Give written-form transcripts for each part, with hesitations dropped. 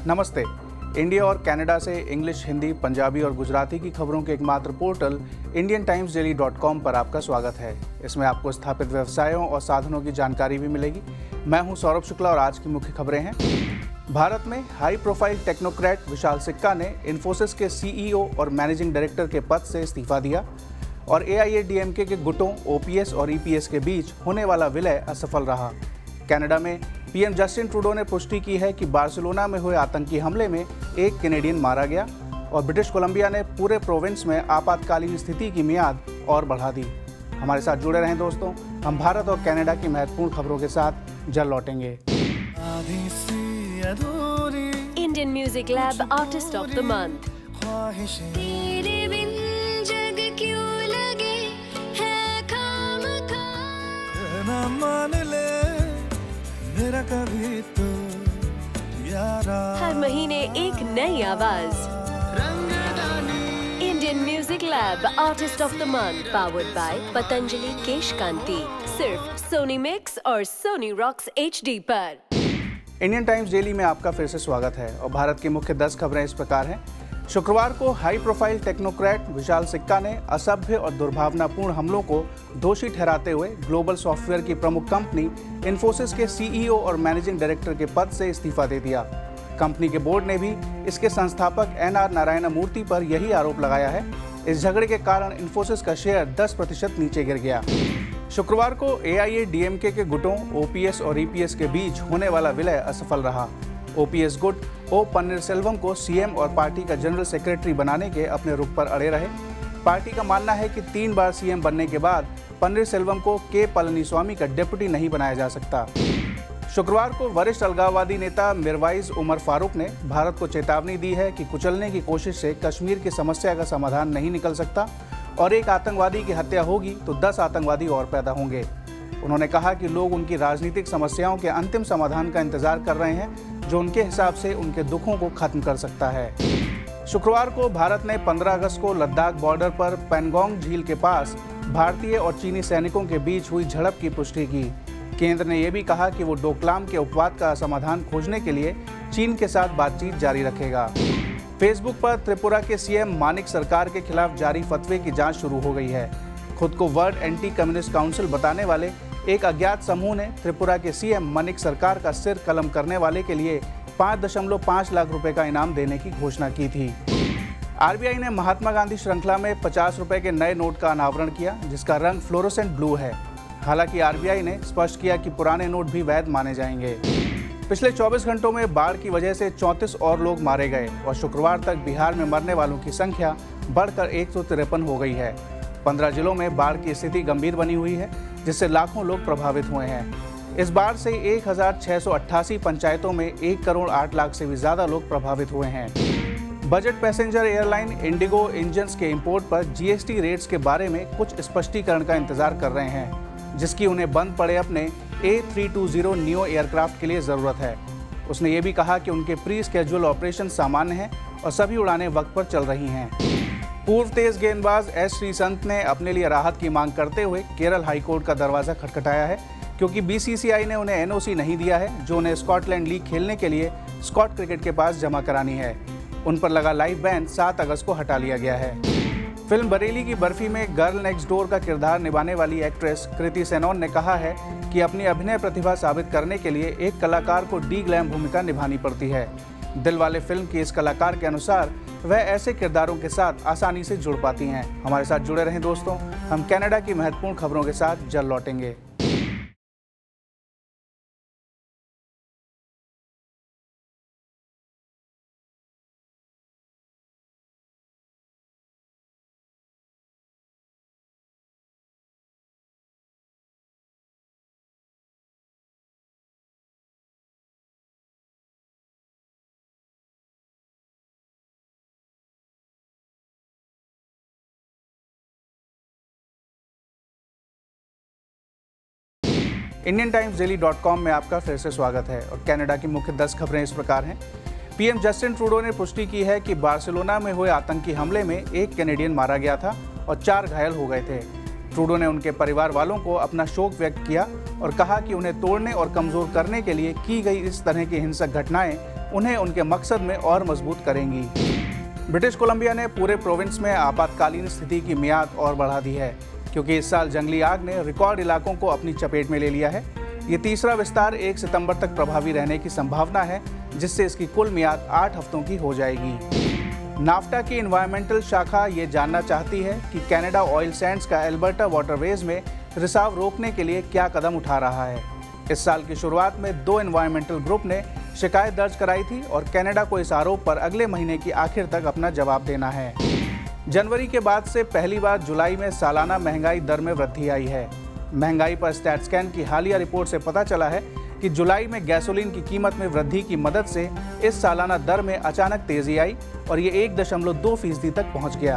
नमस्ते। इंडिया और कनाडा से इंग्लिश, हिंदी, पंजाबी और गुजराती की खबरों के एकमात्र पोर्टल indiantimesdaily.com पर आपका स्वागत है। इसमें आपको स्थापित व्यवसायों और साधनों की जानकारी भी मिलेगी। मैं हूं सौरभ शुक्ला और आज की मुख्य खबरें हैं। भारत में हाई प्रोफाइल टेक्नोक्रेट विशाल सिक्का ने इन्फोसिस के सीईओ और मैनेजिंग डायरेक्टर के पद से इस्तीफा दिया और AIADMK के गुटों OPS और EPS के बीच होने वाला विलय असफल रहा। कनाडा में PM जस्टिन ट्रूडो ने पुष्टि की है कि बार्सिलोना में हुए आतंकी हमले में एक कैनेडियन मारा गया और ब्रिटिश कोलंबिया ने पूरे प्रोविंस में आपातकालीन स्थिति की मियाद और बढ़ा दी। हमारे साथ जुड़े रहें दोस्तों, हम भारत और कनाडा की महत्वपूर्ण खबरों के साथ जल्द लौटेंगे। Indian music lab artist of the month. तेरे बिन जग क्यों लगे है खामखा, ना मान ले मेरा कभी तो यारा। हर महीने एक नई आवाज। Indian music lab artist of the month powered by Patanjali Kesh Kanti, सिर्फ सोनी मिक्स और सोनी रॉक्स HD पर। इंडियन टाइम्स डेली में आपका फिर से स्वागत है और भारत की मुख्य 10 खबरें इस प्रकार हैं। शुक्रवार को हाई प्रोफाइल टेक्नोक्रेट विशाल सिक्का ने असभ्य और दुर्भावनापूर्ण हमलों को दोषी ठहराते हुए ग्लोबल सॉफ्टवेयर की प्रमुख कंपनी इन्फोसिस के CEO और मैनेजिंग डायरेक्टर के पद से इस्तीफा दे दिया। कंपनी के बोर्ड ने भी इसके संस्थापक NR नारायण मूर्ति पर यही आरोप लगाया है। इस झगड़े के कारण इन्फोसिस का शेयर 10% नीचे गिर गया। शुक्रवार को AIADMK के गुटों OPS और EPS के बीच होने वाला विलय असफल रहा। OPS गुट O पन्नीरसेल्वम को CM और पार्टी का जनरल सेक्रेटरी बनाने के अपने रुख पर अड़े रहे। पार्टी का मानना है कि 3 बार CM बनने के बाद पन्नीरसेल्वम को K पलनीस्वामी का डिप्टी नहीं बनाया जा सकता। शुक्रवार को वरिष्ठ अलगाववादी नेता मिरवाइज उमर फारूक ने भारत को चेतावनी दी है कि कुचलने की कोशिश से कश्मीर की समस्या का समाधान नहीं निकल सकता और एक आतंकवादी की हत्या होगी तो 10 आतंकवादी और पैदा होंगे। उन्होंने कहा कि लोग उनकी राजनीतिक समस्याओं के अंतिम समाधान का इंतजार कर रहे हैं जो उनके हिसाब से उनके दुखों को खत्म कर सकता है। शुक्रवार को भारत ने 15 अगस्त को लद्दाख बॉर्डर पर पैंगोंग झील के पास भारतीय और चीनी सैनिकों के बीच हुई झड़प की पुष्टि की। केंद्र ने यह भी कहा कि वो डोकलाम के उपवाद का समाधान खोजने के लिए चीन के साथ बातचीत जारी रखेगा। फेसबुक पर त्रिपुरा के CM मानिक सरकार के खिलाफ जारी फतवे की जांच शुरू हो गई है। खुद को वर्ल्ड एंटी कम्युनिस्ट काउंसिल बताने वाले एक अज्ञात समूह ने त्रिपुरा के CM मानिक सरकार का सिर कलम करने वाले के लिए 5.5 लाख रुपए का इनाम देने की घोषणा की थी। RBI ने महात्मा गांधी श्रृंखला में 50 रुपए के नए नोट का अनावरण किया जिसका रंग फ्लोरोसेंट ब्लू है। हालांकि RBI ने स्पष्ट किया कि पुराने नोट भी वैध माने जाएंगे। पिछले 24 घंटों में बाढ़ की वजह से 34 और लोग मारे गए और शुक्रवार तक बिहार में मरने वालों की संख्या बढ़कर 153 हो गई है। 15 जिलों में बाढ़ की स्थिति गंभीर बनी हुई है जिससे लाखों लोग प्रभावित हुए हैं। इस बाढ़ से 1688 पंचायतों में 1 करोड़ 8 लाख से भी ज्यादा लोग प्रभावित हुए हैं। Budget passenger airline IndiGo engines के इंपोर्ट पर GST रेट्स के बारे में कुछ स्पष्टीकरण का इंतजार कर रहे हैं जिसकी उन्हें बंद पड़े अपने A320 नियो एयरक्राफ्ट के लिए ज़रूरत है। उसने ये भी कहा कि उनके प्री स्केड्यूल ऑपरेशन सामान्य हैं और सभी उड़ानें वक्त पर चल रही हैं। पूर्व तेज गेंदबाज S श्रीसंत ने अपने लिए राहत की मांग करते हुए केरल हाईकोर्ट का दरवाज़ा खटखटाया है क्योंकि BCCI ने उन्हें NOC नहीं दिया है जो उन्हें स्कॉटलैंड लीग खेलने के लिए स्कॉट क्रिकेट के पास जमा करानी है। उन पर लगा लाइव बैन 7 अगस्त को हटा लिया गया है। फिल्म बरेली की बर्फी में गर्ल नेक्स्ट डोर का किरदार निभाने वाली एक्ट्रेस कृति सेनन ने कहा है कि अपनी अभिनय प्रतिभा साबित करने के लिए एक कलाकार को डी-ग्लैम भूमिका निभानी पड़ती है। दिलवाले फिल्म की इस कलाकार के अनुसार वह ऐसे किरदारों के साथ आसानी से जुड़ पाती हैं। हमारे साथ जुड़े रहें दोस्तों, हम कनाडा की महत्वपूर्ण खबरों के साथ जल्द लौटेंगे। indiantimesdaily.com में आपका फिर से स्वागत है और कनाडा की मुख्य 10 खबरें इस प्रकार हैं। PM जस्टिन ट्रूडो ने पुष्टि की है कि बार्सिलोना में हुए आतंकी हमले में एक कैनेडियन मारा गया था और 4 घायल हो गए थे। ट्रूडो ने उनके परिवार वालों को अपना शोक व्यक्त किया और कहा कि उन्हें तोड़ने और कमजोर करने के लिए की गई इस तरह की हिंसक घटनाएं उन्हें उनके मकसद में और मजबूत करेंगी। ब्रिटिश कोलंबिया ने पूरे प्रोविंस में आपातकालीन स्थिति की मियाद और बढ़ा दी है, क्योंकि इस साल जंगली आग ने रिकॉर्ड इलाकों को अपनी चपेट में ले लिया है। ये तीसरा विस्तार 1 सितंबर तक प्रभावी रहने की संभावना है, जिससे इसकी कुल मियाद 8 हफ्तों की हो जाएगी। नाफ्टा की एनवायरमेंटल शाखा ये जानना चाहती है कि कनाडा ऑयल सैंड्स का एल्बर्टा वाटरवेज में रिसाव रोकने के लिए क्या कदम उठा रहा है। इस साल की शुरुआत में 2 एनवायरमेंटल ग्रुप ने शिकायत दर्ज कराई थी और कनाडा को इस आरोप पर अगले महीने की आखिर तक अपना जवाब देना है। जनवरी के बाद से पहली बार जुलाई में सालाना महंगाई दर में वृद्धि आई है। महंगाई पर स्टैट्सकैन की हालिया रिपोर्ट से पता चला है कि जुलाई में गैसोलीन की कीमत में वृद्धि की मदद से इस सालाना दर में अचानक तेजी आई और ये 1.2% तक पहुंच गया।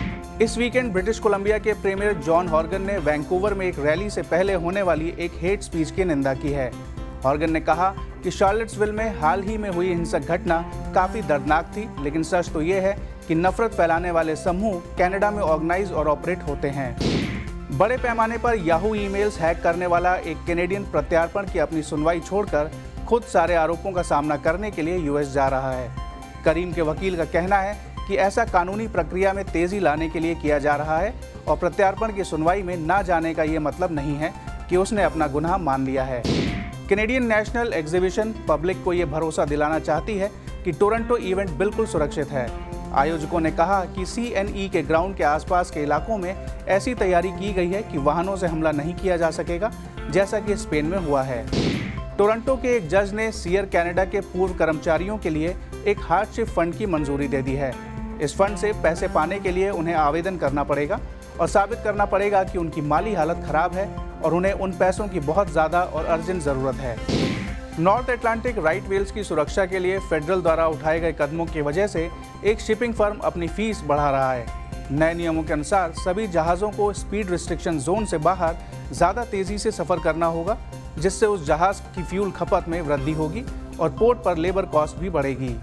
इस वीकेंड ब्रिटिश कोलंबिया के प्रीमियर जॉन हॉर्गन ने वैंकूवर में एक रैली से पहले होने वाली एक हेट स्पीच की निंदा की है। हॉर्गन ने कहा कि शार्लेट्सविल में हाल ही में हुई हिंसक घटना काफ़ी दर्दनाक थी, लेकिन सच तो ये है कि नफरत फैलाने वाले समूह कनाडा में ऑर्गेनाइज और ऑपरेट होते हैं। बड़े पैमाने पर याहू ईमेल्स हैक करने वाला एक कैनेडियन प्रत्यार्पण की अपनी सुनवाई छोड़कर खुद सारे आरोपों का सामना करने के लिए यूएस जा रहा है। करीम के वकील का कहना है कि ऐसा कानूनी प्रक्रिया में तेजी लाने के लिए किया जा रहा है और प्रत्यार्पण की सुनवाई में ना जाने का ये मतलब नहीं है कि उसने अपना गुनाह मान लिया है। कैनेडियन नेशनल एग्जीबिशन पब्लिक को ये भरोसा दिलाना चाहती है कि टोरंटो इवेंट बिल्कुल सुरक्षित है। आयोजकों ने कहा कि CNE के ग्राउंड के आसपास के इलाकों में ऐसी तैयारी की गई है कि वाहनों से हमला नहीं किया जा सकेगा, जैसा कि स्पेन में हुआ है। टोरंटो के एक जज ने सीयर कनाडा के पूर्व कर्मचारियों के लिए एक हार्डशिप फंड की मंजूरी दे दी है। इस फंड से पैसे पाने के लिए उन्हें आवेदन करना पड़ेगा और साबित करना पड़ेगा कि उनकी माली हालत खराब है और उन्हें उन पैसों की बहुत ज़्यादा और अर्जेंट ज़रूरत है। नॉर्थ अटलांटिक राइट व्हेल्स की सुरक्षा के लिए फेडरल द्वारा उठाए गए कदमों की वजह से एक शिपिंग फर्म अपनी फीस बढ़ा रहा है। नए नियमों के अनुसार सभी जहाज़ों को स्पीड रिस्ट्रिक्शन जोन से बाहर ज़्यादा तेज़ी से सफ़र करना होगा, जिससे उस जहाज़ की फ्यूल खपत में वृद्धि होगी और पोर्ट पर लेबर कॉस्ट भी बढ़ेगी।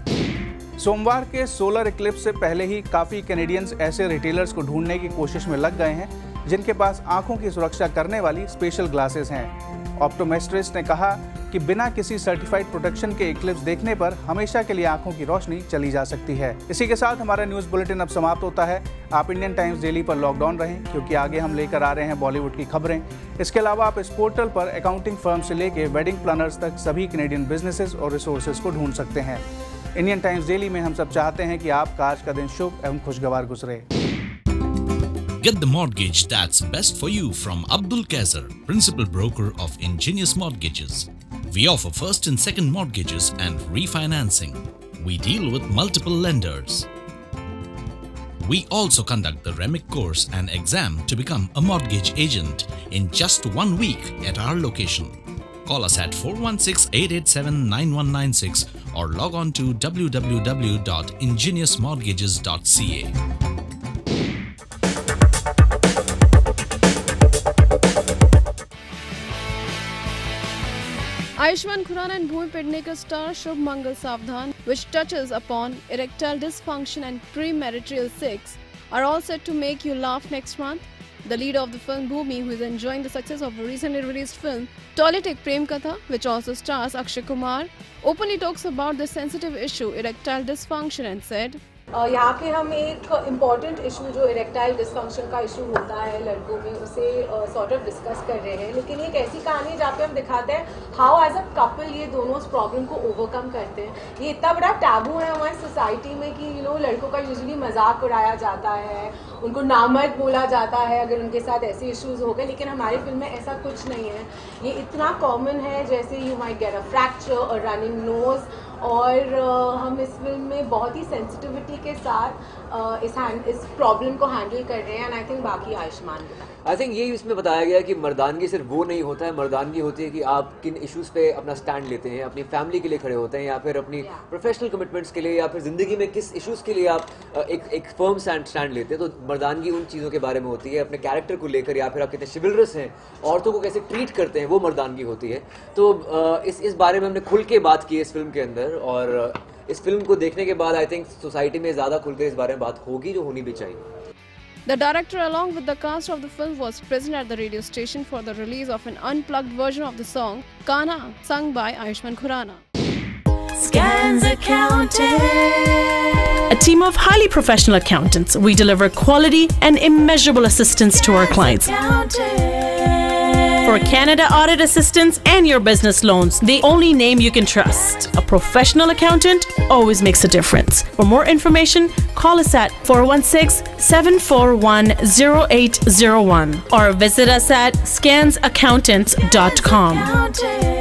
सोमवार के सोलर इक्लिप्स से पहले ही काफ़ी कैनेडियंस ऐसे रिटेलर्स को ढूंढने की कोशिश में लग गए हैं जिनके पास आंखों की सुरक्षा करने वाली स्पेशल ग्लासेस हैं। ऑप्टोमेट्रिस्ट ने कहा कि बिना किसी सर्टिफाइड प्रोटेक्शन के इक्लिप्स देखने पर हमेशा के लिए आंखों की रोशनी चली जा सकती है। इसी के साथ हमारा न्यूज़ बुलेटिन अब समाप्त होता है। आप इंडियन टाइम्स डेली पर लॉकडाउन रहें, क्योंकि आगे हम लेकर आ रहे हैं बॉलीवुड की खबरें। इसके अलावा आप इस पोर्टल पर अकाउंटिंग फर्म से लेकर वेडिंग प्लानर्स तक सभी कैनेडियन बिजनेसेस और रिसोर्सेज को ढूंढ सकते हैं। इंडियन टाइम्स डेली में हम सब चाहते हैं कि आपका आज का दिन शुभ एवं खुशगवार गुजरे। Get the mortgage that's best for you from Abdul Kazer, principal broker of Ingenious Mortgages. We offer first and second mortgages and refinancing. We deal with multiple lenders. We also conduct the REMIC course and exam to become a mortgage agent in just 1 week at our location. Call us at 416-887-9196 or log on to www.ingeniousmortgages.ca. Ayushmann Khurrana and Bhumi Pednekar star Shubh Mangal Savdhan, which touches upon erectile dysfunction and premarital sex, are all set to make you laugh next month. The lead of the film, Bhumi, who is enjoying the success of a recently released film, Toilet Prem Katha, which also stars Akshay Kumar, openly talks about this sensitive issue, erectile dysfunction, and said, यहाँ पे हम एक important issue जो erectile dysfunction का issue होता है लड़कों में, उसे सॉर्ट ऑफ डिस्कस कर रहे हैं। लेकिन एक ऐसी कहानी है जहाँ पे हम दिखाते हैं हाउ एज अ कपल ये दोनों उस प्रॉब्लम को ओवरकम करते हैं। ये इतना बड़ा टैबू है हमारी सोसाइटी में कि लड़कों का यूजुअली मजाक उड़ाया जाता है, उनको नामर्द बोला जाता है अगर उनके साथ ऐसे इश्यूज हो गए। लेकिन हमारी फिल्म में ऐसा कुछ नहीं है। ये इतना कॉमन है जैसे you might get a fracture और रनिंग नोज। और हम इस फिल्म में बहुत ही सेंसिटिविटी के साथ इस प्रॉब्लम को हैंडल कर रहे हैं। एंड आई थिंक बाकी आयुष्मान आई थिंक यही इसमें बताया गया कि मर्दानगी सिर्फ वो नहीं होता है, मर्दानगी होती है कि आप किन इश्यूज़ पे अपना स्टैंड लेते हैं, अपनी फैमिली के लिए खड़े होते हैं या फिर अपनी प्रोफेशनल कमिटमेंट्स के लिए या फिर ज़िंदगी में किस इश्यूज़ के लिए आप एक फर्म स्टैंड लेते हैं। तो मर्दानगी उन चीज़ों के बारे में होती है, अपने कैरेक्टर को लेकर या फिर आप कितने शिवलरस हैं, औरतों को कैसे ट्रीट करते हैं, वो मर्दानगी होती है। तो इस बारे में हमने खुल के बात की है इस फिल्म के अंदर, और इस फिल्म को देखने के बाद आई थिंक सोसाइटी में ज़्यादा खुलकर इस बारे में बात होगी जो होनी भी चाहिए। The director, along with the cast of the film, was present at the radio station for the release of an unplugged version of the song Kana, sung by Ayushmann Khurrana. Scans Accounting. A team of highly professional accountants, we deliver quality and immeasurable assistance to our clients. For Canada audit assistance and your business loans, the only name you can trust. A professional accountant always makes a difference. For more information, call us at 416-741-0801 or visit us at scansaccountants.com.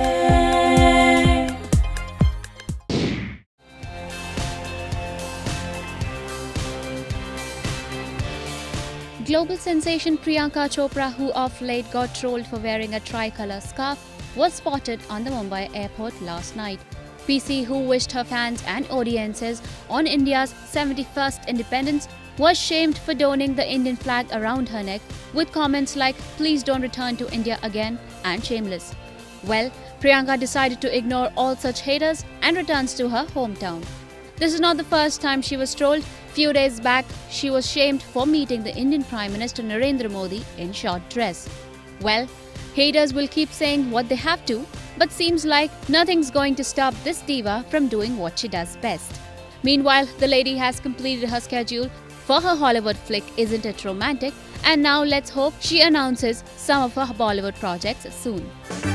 Global sensation Priyanka Chopra, who of late got trolled for wearing a tricolour scarf, was spotted on the Mumbai airport last night. PC, who wished her fans and audiences on India's 71st independence, was shamed for donning the Indian flag around her neck with comments like "Please don't return to India again" and "Shameless." Well, Priyanka decided to ignore all such haters and returns to her hometown. This is not the first time she was trolled. Few days back, she was shamed for meeting the Indian Prime Minister Narendra Modi in short dress. Well, haters will keep saying what they have to, but seems like nothing's going to stop this diva from doing what she does best. Meanwhile, the lady has completed her schedule for her Hollywood flick Isn't It Romantic, and now let's hope she announces some of her Bollywood projects soon.